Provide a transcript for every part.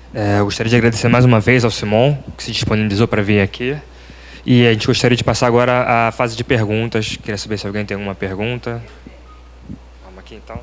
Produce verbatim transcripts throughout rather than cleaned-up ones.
É, eu gostaria de agradecer mais uma vez ao Simon, que se disponibilizou para vir aqui. E a gente gostaria de passar agora à fase de perguntas. Queria saber se alguém tem alguma pergunta. Vamos aqui, então.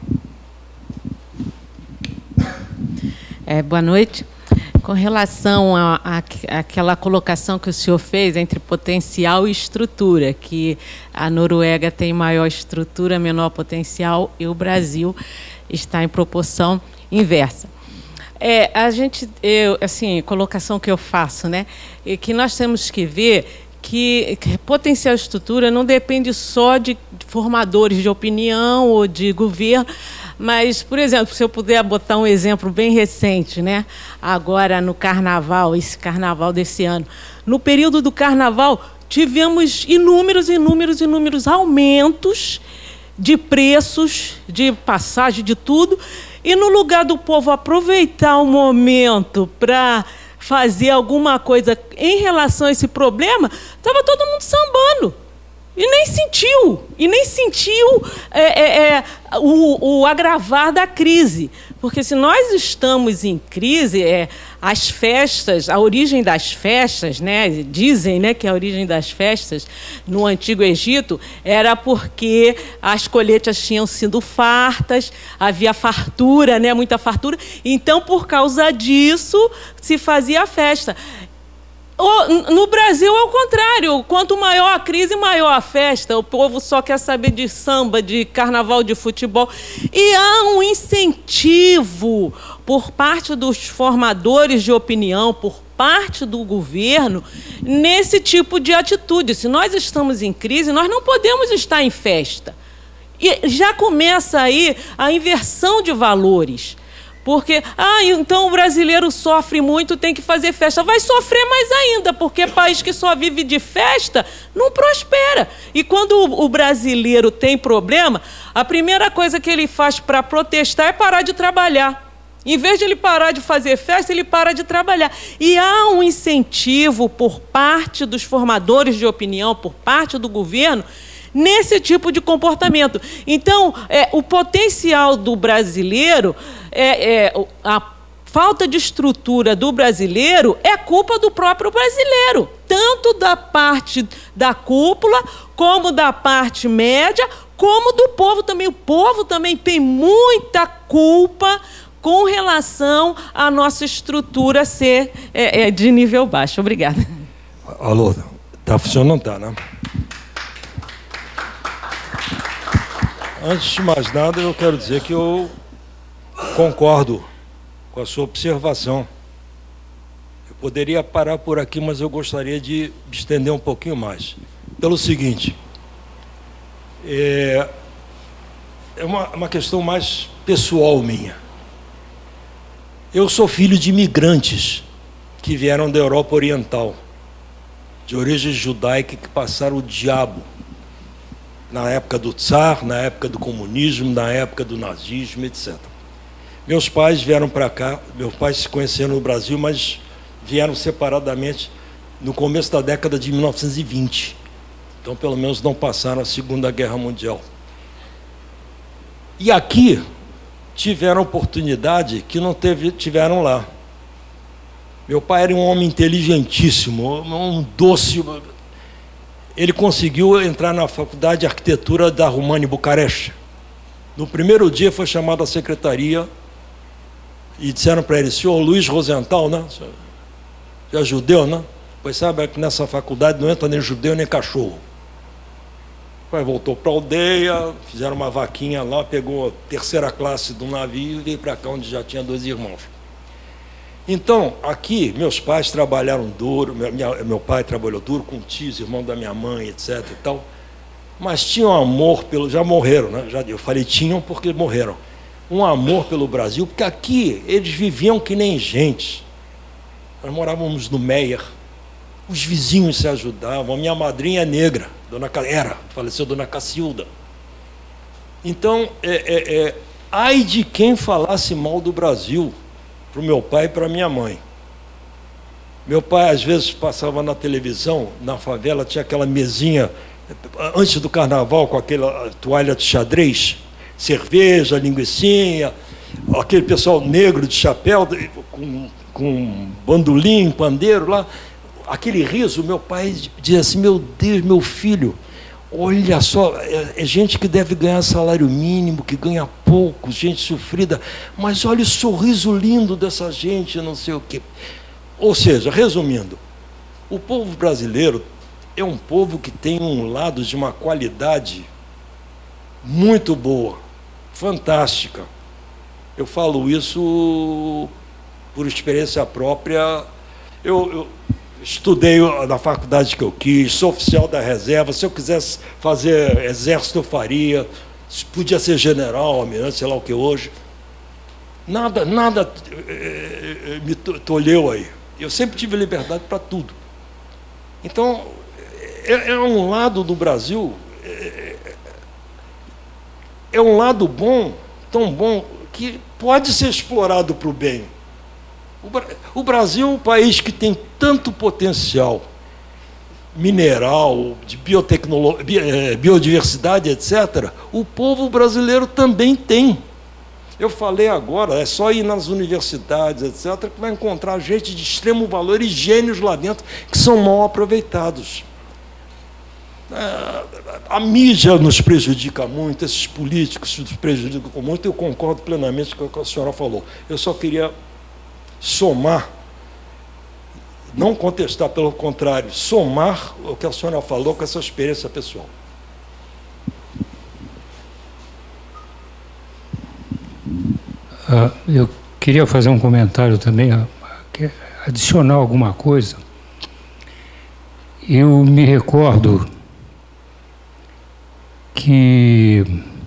É, boa noite. Com relação àquela colocação que o senhor fez entre potencial e estrutura, que a Noruega tem maior estrutura, menor potencial, e o Brasil está em proporção inversa. É, a gente, eu, assim, colocação que eu faço, né, é que nós temos que ver que potencial e estrutura não depende só de formadores de opinião ou de governo, mas, por exemplo, se eu puder botar um exemplo bem recente, né? Agora no carnaval, esse carnaval desse ano, no período do carnaval, tivemos inúmeros, inúmeros, inúmeros aumentos de preços, de passagem, de tudo, e no lugar do povo aproveitar o momento para fazer alguma coisa em relação a esse problema, estava todo mundo sambando. E nem sentiu, e nem sentiu é, é, é, o, o agravar da crise. Porque se nós estamos em crise, é, as festas, a origem das festas, né, dizem, né, que a origem das festas no Antigo Egito era porque as colheitas tinham sido fartas, havia fartura, né, muita fartura. Então, por causa disso, se fazia a festa. No Brasil é o contrário, quanto maior a crise, maior a festa. O povo só quer saber de samba, de carnaval, de futebol. E há um incentivo por parte dos formadores de opinião, por parte do governo, nesse tipo de atitude. Se nós estamos em crise, nós não podemos estar em festa. E já começa aí a inversão de valores. Porque, ah, então o brasileiro sofre muito, tem que fazer festa. Vai sofrer mais ainda, porque país que só vive de festa não prospera. E quando o brasileiro tem problema, a primeira coisa que ele faz para protestar é parar de trabalhar. Em vez de ele parar de fazer festa, ele para de trabalhar. E há um incentivo por parte dos formadores de opinião, por parte do governo, nesse tipo de comportamento. Então, é, o potencial do brasileiro, é, é, a falta de estrutura do brasileiro é culpa do próprio brasileiro, tanto da parte da cúpula, como da parte média, como do povo também. O povo também tem muita culpa com relação à nossa estrutura ser é, é, de nível baixo. Obrigada. Alô, está funcionando? Não está, né? Antes de mais nada, eu quero dizer que eu concordo com a sua observação. Eu poderia parar por aqui, mas eu gostaria de estender um pouquinho mais. Pelo seguinte, é, é uma, uma questão mais pessoal minha. Eu sou filho de imigrantes que vieram da Europa Oriental, de origem judaica, que passaram o diabo na época do Tsar, na época do comunismo, na época do nazismo, etcétera. Meus pais vieram para cá, meus pais se conheceram no Brasil, mas vieram separadamente no começo da década de mil novecentos e vinte. Então, pelo menos, não passaram a Segunda Guerra Mundial. E aqui tiveram oportunidade que não teve, tiveram lá. Meu pai era um homem inteligentíssimo, um doce. Ele conseguiu entrar na Faculdade de Arquitetura da România, em Bucareste. No primeiro dia foi chamado à secretaria e disseram para ele: senhor Luiz Rosenthal, né? Já judeu, né? Pois sabe que nessa faculdade não entra nem judeu nem cachorro. O pai voltou para a aldeia, fizeram uma vaquinha lá, pegou a terceira classe do navio e veio para cá, onde já tinha dois irmãos. Então, aqui, meus pais trabalharam duro, minha, meu pai trabalhou duro com tios, irmão da minha mãe, etc e tal, mas tinham amor pelo... Já morreram, né? Já, eu falei tinham porque morreram. Um amor pelo Brasil, porque aqui eles viviam que nem gente. Nós morávamos no Meier, os vizinhos se ajudavam, a minha madrinha é negra, dona, era, faleceu dona Cacilda. Então, é, é, é, ai de quem falasse mal do Brasil, para o meu pai e para a minha mãe. Meu pai, às vezes, passava na televisão, na favela, tinha aquela mesinha, antes do carnaval, com aquela toalha de xadrez, cerveja, linguicinha, aquele pessoal negro de chapéu, com, com bandolim, pandeiro lá, aquele riso, meu pai dizia assim, meu Deus, meu filho, olha só, é, é gente que deve ganhar salário mínimo, que ganha pouco, gente sofrida, mas olha o sorriso lindo dessa gente, não sei o quê. Ou seja, resumindo, o povo brasileiro é um povo que tem um lado de uma qualidade muito boa, fantástica. Eu falo isso por experiência própria. Eu, eu estudei na faculdade que eu quis, sou oficial da reserva. Se eu quisesse fazer exército, eu faria. Podia ser general, almirante, sei lá o que hoje. Nada, nada eh, me tolheu aí. Eu sempre tive liberdade para tudo. Então, é, é um lado do Brasil, é, é um lado bom, tão bom, que pode ser explorado para o bem. O Brasil é um país que tem tanto potencial mineral, de biotecnologia, biodiversidade, etcétera. O povo brasileiro também tem. Eu falei agora, é só ir nas universidades, etcétera, que vai encontrar gente de extremo valor e gênios lá dentro que são mal aproveitados. A mídia nos prejudica muito, esses políticos nos prejudicam muito, eu concordo plenamente com o que a senhora falou. Eu só queria somar, não contestar, pelo contrário, somar o que a senhora falou com essa experiência pessoal. Uh, eu queria fazer um comentário também, uh, adicionar alguma coisa. Eu me recordo que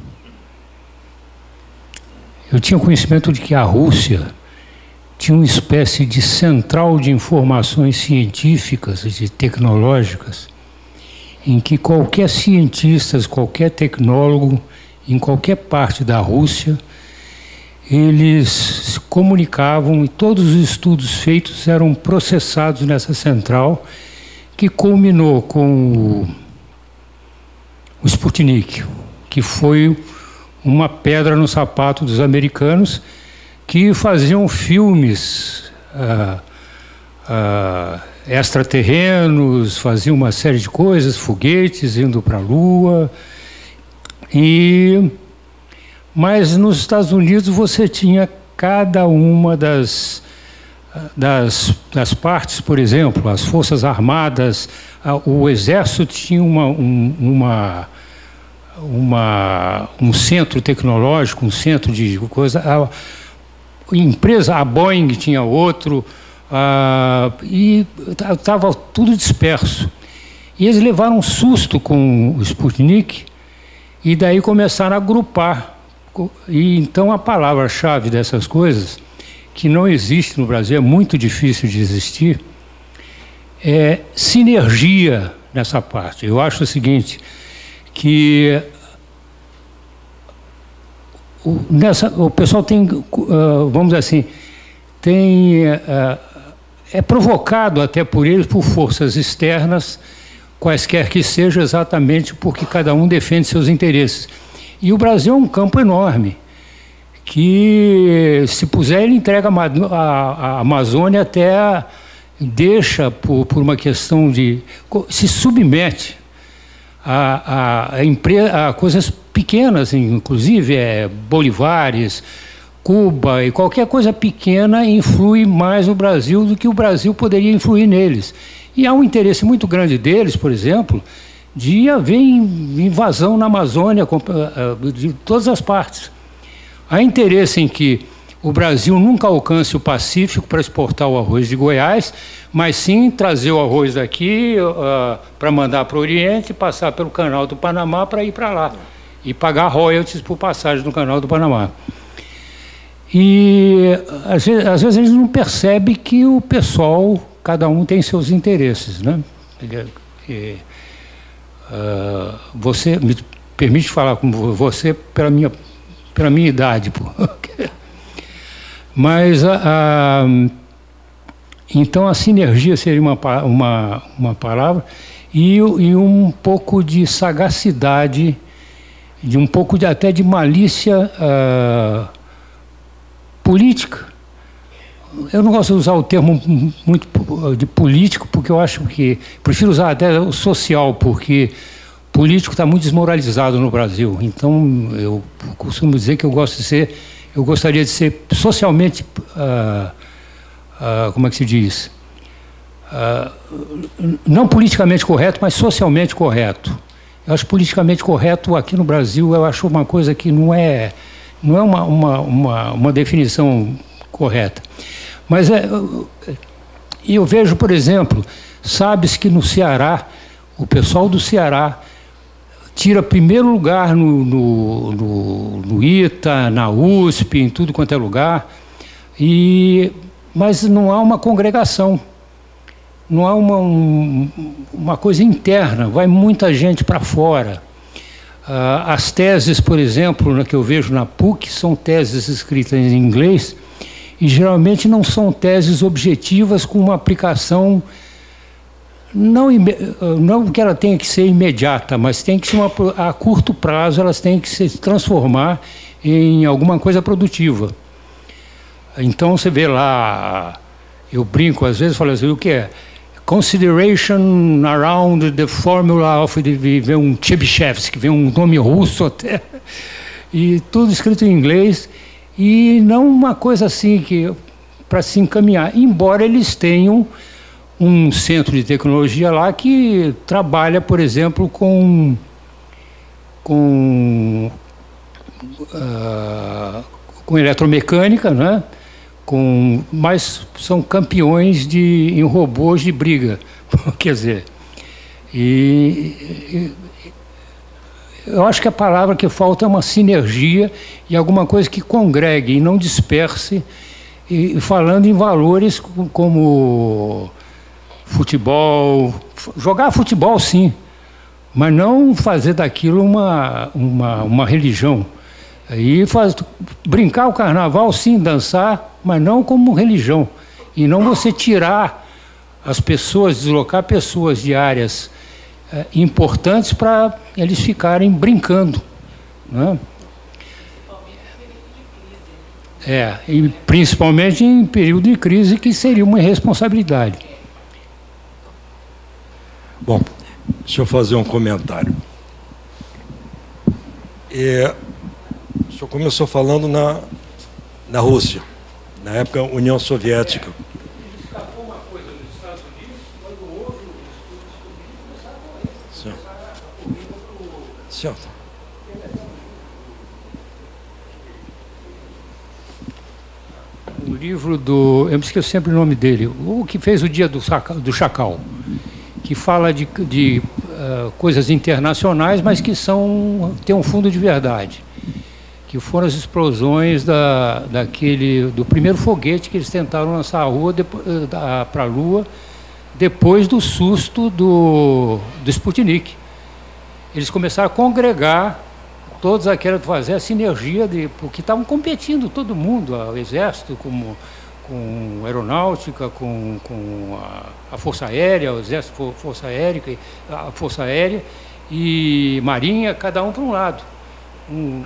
eu tinha conhecimento de que a Rússia tinha uma espécie de central de informações científicas e tecnológicas, em que qualquer cientista, qualquer tecnólogo, em qualquer parte da Rússia, eles se comunicavam e todos os estudos feitos eram processados nessa central, que culminou com o, o Sputnik, que foi uma pedra no sapato dos americanos, que faziam filmes ah, ah, extraterrenos, faziam uma série de coisas, foguetes indo para a Lua. E, mas nos Estados Unidos você tinha cada uma das, das, das partes, por exemplo, as Forças Armadas, o Exército tinha uma, um, uma, uma, um centro tecnológico, um centro de coisa. A, a empresa, a Boeing tinha outro, a, e estava tudo disperso. E eles levaram um susto com o Sputnik e daí começaram a agrupar. E então a palavra-chave dessas coisas, que não existe no Brasil, é muito difícil de existir, é sinergia nessa parte. Eu acho o seguinte, que o, nessa, o pessoal tem, uh, vamos dizer assim, tem, uh, é provocado até por eles, por forças externas, quaisquer que sejam, exatamente porque cada um defende seus interesses. E o Brasil é um campo enorme, que, se puser, ele entrega a, a, a Amazônia até a, deixa, por, por uma questão de... se submete a, a, a, empresa, a coisas pequenas, inclusive é, Bolivares, Cuba, e qualquer coisa pequena influi mais no Brasil do que o Brasil poderia influir neles. E há um interesse muito grande deles, por exemplo, de haver invasão na Amazônia de todas as partes. Há interesse em que o Brasil nunca alcance o Pacífico para exportar o arroz de Goiás, mas sim trazer o arroz daqui uh, para mandar para o Oriente, passar pelo Canal do Panamá para ir para lá e pagar royalties por passagem no Canal do Panamá. E às vezes, às vezes eles não percebem que o pessoal, cada um tem seus interesses, né? Que, uh, você me permite falar com você pela minha, pela minha idade, pô. Mas a, a, então a sinergia seria uma, uma, uma palavra e, e um pouco de sagacidade, de um pouco de, até de malícia uh, política. eu não gosto de usar o termo muito de político, porque eu acho que... Prefiro usar até o social, porque político está muito desmoralizado no Brasil. Então, eu costumo dizer que eu gosto de ser... Eu gostaria de ser socialmente... Uh, uh, como é que se diz? Uh, não politicamente correto, mas socialmente correto. Eu acho politicamente correto aqui no Brasil, eu acho uma coisa que não é, não é uma, uma, uma, uma definição correta. Mas é, eu vejo, por exemplo, sabe-se que no Ceará, o pessoal do Ceará tira primeiro lugar no, no, no, no ITA, na U S P, em tudo quanto é lugar, e, mas não há uma congregação, não há uma, um, uma coisa interna, vai muita gente para fora. Ah, as teses, por exemplo, que eu vejo na P U C, são teses escritas em inglês, e geralmente não são teses objetivas com uma aplicação, não, não que ela tenha que ser imediata, mas tem que ser uma, a curto prazo, elas têm que se transformar em alguma coisa produtiva. Então você vê lá, eu brinco às vezes, falo assim, o que é? Consideration around the formula of the, vem um Chebyshev, que vem um nome russo até, e tudo escrito em inglês, e não uma coisa assim que para se encaminhar, embora eles tenham um centro de tecnologia lá que trabalha, por exemplo, com, com, uh, com eletromecânica, né? Com, mas são campeões de, em robôs de briga, quer dizer, e, e eu acho que a palavra que falta é uma sinergia e alguma coisa que congregue e não disperse, e, e falando em valores como futebol, jogar futebol sim, mas não fazer daquilo uma, uma, uma religião. E faz, brincar o carnaval sim, dançar, mas não como religião. E não você tirar as pessoas, deslocar pessoas de áreas é, importantes para eles ficarem brincando, né? É, e principalmente em período de crise, que seria uma irresponsabilidade. Bom, deixa eu fazer um comentário. É, o senhor começou falando na, na Rússia, na época União Soviética. Escapou uma coisa dos Estados Unidos, quando houve o estudo, certo. O livro do... Eu me esqueço sempre o nome dele. O que fez o Dia do, Saca, do Chacal, que fala de, de uh, coisas internacionais, mas que são, tem um fundo de verdade. Que foram as explosões da, daquele, do primeiro foguete que eles tentaram lançar para a Lua, depois do susto do, do Sputnik. Eles começaram a congregar todos aqueles, fazer a sinergia, de, porque estavam competindo todo mundo, o Exército, com, com a Aeronáutica, com, com a, a Força Aérea, o Exército, Força Aérea, a Força Aérea e Marinha, cada um para um lado. Um,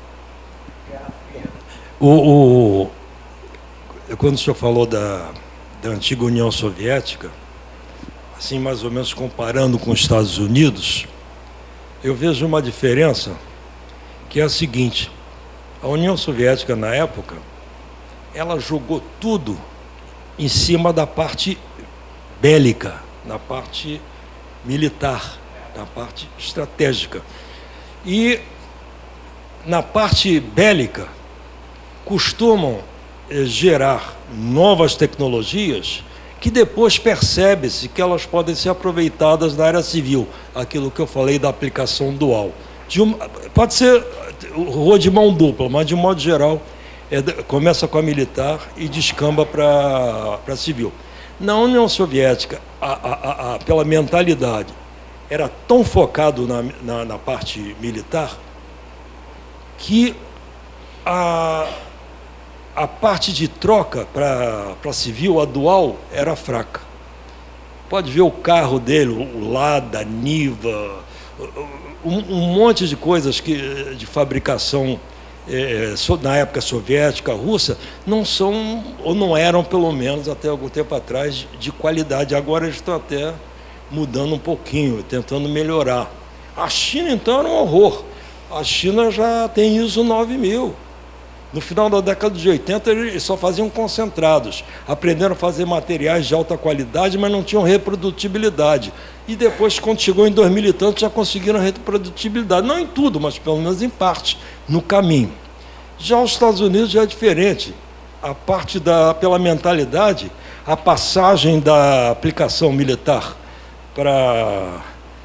O, o, quando o senhor falou da, da antiga União Soviética, assim, mais ou menos comparando com os Estados Unidos, eu vejo uma diferença, que é a seguinte: a União Soviética, na época, ela jogou tudo em cima da parte bélica, na parte militar, na parte estratégica. E na parte bélica, costumam eh, gerar novas tecnologias que depois percebe-se que elas podem ser aproveitadas na área civil, aquilo que eu falei da aplicação dual. De uma, pode ser rua de mão dupla, mas de modo geral é, começa com a militar e descamba para a civil. Na União Soviética, a, a, a, pela mentalidade, era tão focado na, na, na parte militar que a A parte de troca para civil, a dual, era fraca. Pode ver o carro dele, o Lada, Niva, um, um monte de coisas que, de fabricação é, na época soviética, russa, não são, ou não eram, pelo menos, até algum tempo atrás, de qualidade. Agora eles estão até mudando um pouquinho, tentando melhorar. A China, então, era um horror. A China já tem I S O nove mil. No final da década de oitenta, eles só faziam concentrados. Aprenderam a fazer materiais de alta qualidade, mas não tinham reprodutibilidade. E depois, quando chegou em dois mil e tanto, já conseguiram reprodutibilidade. Não em tudo, mas pelo menos em parte, no caminho. Já os Estados Unidos já é diferente. A parte da, pela mentalidade, a passagem da aplicação militar para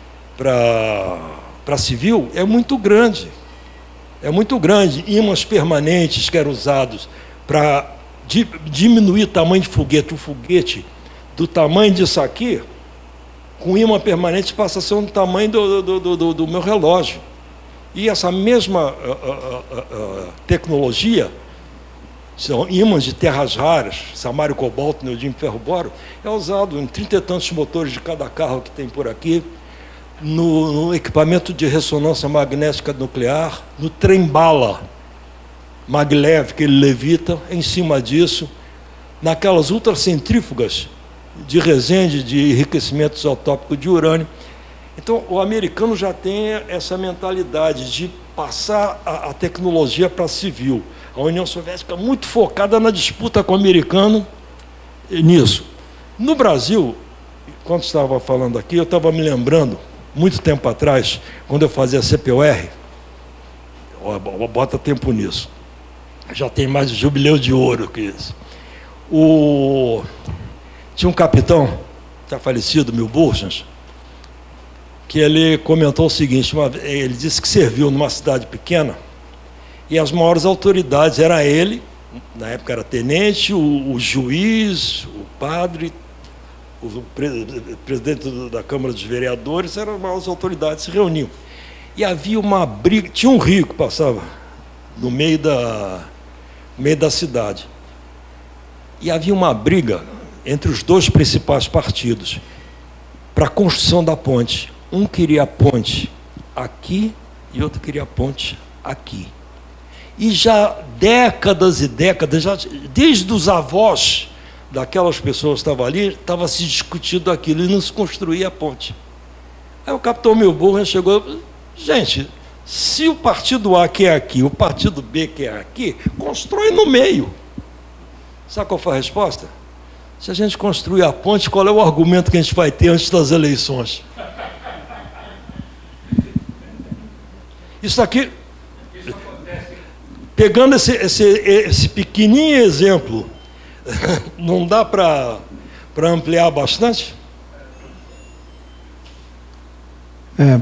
para para civil é muito grande. É muito grande. Ímãs permanentes que eram usados para di, diminuir o tamanho de foguete. O foguete do tamanho disso aqui, com ímã permanente, passa a ser do tamanho do, do, do, do meu relógio. E essa mesma uh, uh, uh, uh, tecnologia, são ímãs de terras raras, samário, cobalto, neodímio, ferro, boro, é usado em trinta e tantos motores de cada carro que tem por aqui, no, no equipamento de ressonância magnética nuclear, no trem-bala maglev, que ele levita, em cima disso, naquelas ultracentrífugas de Resende, de enriquecimento isotópico de urânio. Então, o americano já tem essa mentalidade de passar a, a tecnologia para civil. A União Soviética muito focada na disputa com o americano nisso. No Brasil, quando estava falando aqui, eu estava me lembrando, muito tempo atrás, quando eu fazia C P U R, bota tempo nisso, já tem mais de jubileu de ouro que isso. O... Tinha um capitão, já falecido, Milburgens, que ele comentou o seguinte, uma... ele disse que serviu numa cidade pequena, e as maiores autoridades eram ele, na época era tenente, o, o juiz, o padre, o presidente da Câmara dos Vereadores, eram as maiores autoridades, se reuniam. E havia uma briga, tinha um rio que passava no meio da, no meio da cidade. E havia uma briga entre os dois principais partidos para a construção da ponte. Um queria a ponte aqui e outro queria a ponte aqui. E já décadas e décadas, já, desde os avós daquelas pessoas que estavam ali, estava se discutindo aquilo e não se construía a ponte. Aí o capitão Milburgen chegou, gente, se o partido A quer aqui, o partido B quer aqui, constrói no meio. Sabe qual foi a resposta? Se a gente construir a ponte, qual é o argumento que a gente vai ter antes das eleições? Isso aqui, pegando esse, esse, esse pequenininho exemplo, não dá para para ampliar bastante? É.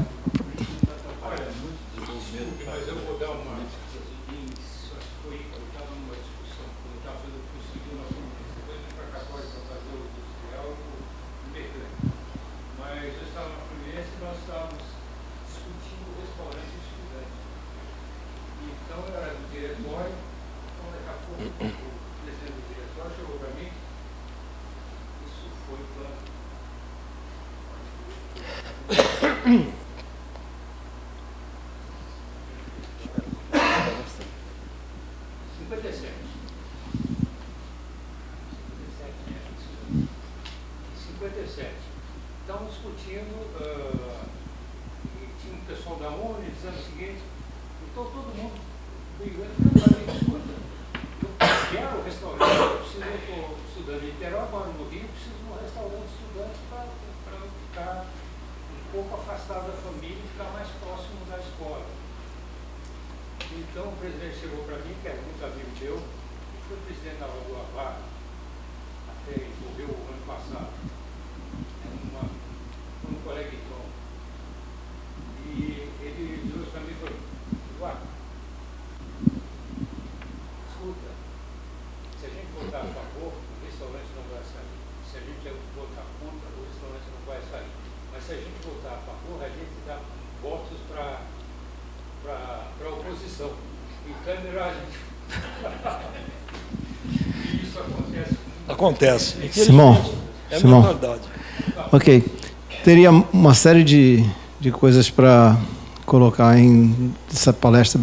Acontece. Simão, é Simão. verdade. Ok. Teria uma série de, de coisas para colocar em essa palestra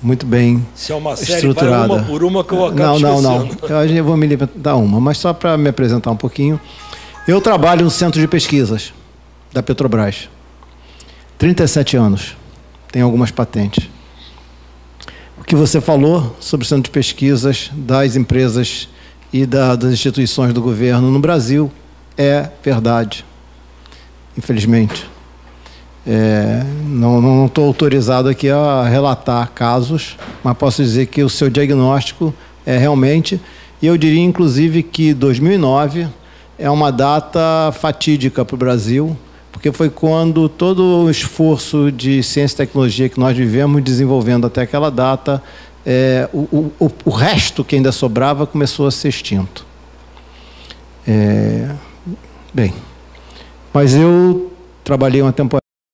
muito bem Se é uma série, estruturada. vai uma por uma que eu acabo Não, não, não. esquecendo. Eu, eu vou me limitar a uma, mas só para me apresentar um pouquinho. Eu trabalho no Centro de Pesquisas da Petrobras. trinta e sete anos. Tenho algumas patentes. O que você falou sobre o Centro de Pesquisas das empresas e da, das instituições do governo no Brasil é verdade, infelizmente. É, não estou autorizado aqui a relatar casos, mas posso dizer que o seu diagnóstico é realmente, e eu diria inclusive que dois mil e nove é uma data fatídica para o Brasil, porque foi quando todo o esforço de ciência e tecnologia que nós vivemos desenvolvendo até aquela data, é, o, o, o resto que ainda sobrava começou a ser extinto. É, bem, mas eu trabalhei uma temporada